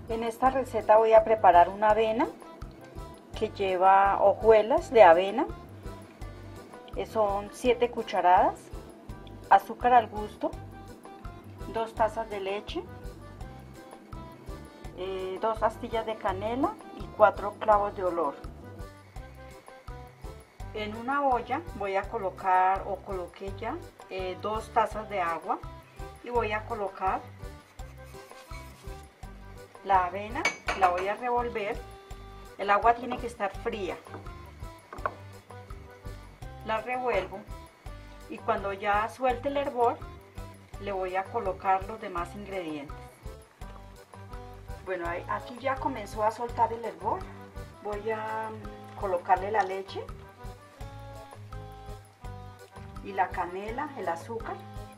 En esta receta voy a preparar una avena que lleva hojuelas de avena, son 7 cucharadas, azúcar al gusto, 2 tazas de leche, 2 astillas de canela y 4 clavos de olor. En una olla voy a colocar, o coloqué ya, 2 tazas de agua y voy a colocar la avena, la voy a revolver. El agua tiene que estar fría. La revuelvo y cuando ya suelte el hervor le voy a colocar los demás ingredientes. Bueno, aquí ya comenzó a soltar el hervor. Voy a colocarle la leche y la canela, el azúcar.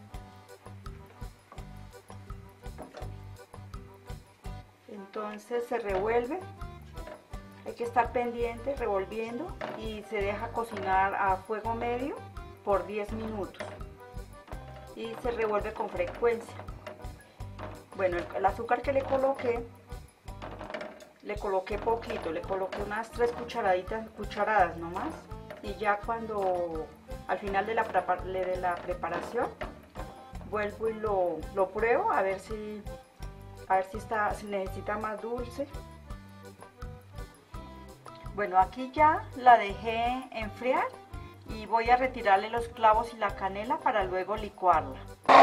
Entonces se revuelve, hay que estar pendiente revolviendo y se deja cocinar a fuego medio por 10 minutos y se revuelve con frecuencia. Bueno, el azúcar que le coloqué poquito, le coloqué unas 3 cucharadas nomás, y ya cuando al final de la preparación vuelvo y lo pruebo a ver si necesita más dulce. Bueno, aquí ya la dejé enfriar y voy a retirarle los clavos y la canela para luego licuarla.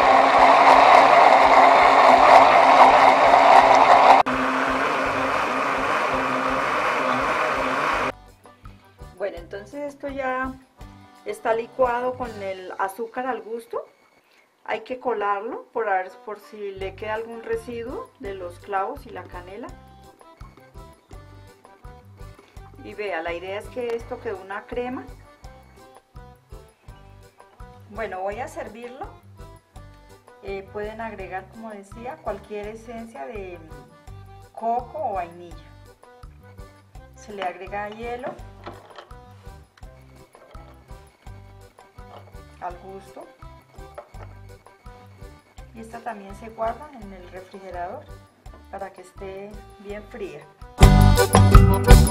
Bueno, entonces esto ya está licuado con el azúcar al gusto. Hay que colarlo por si le queda algún residuo de los clavos y la canela. Y vea, la idea es que esto quede una crema. Bueno, voy a servirlo. Pueden agregar, como decía, cualquier esencia de coco o vainilla. Se le agrega hielo al gusto. Y esta también se guarda en el refrigerador para que esté bien fría.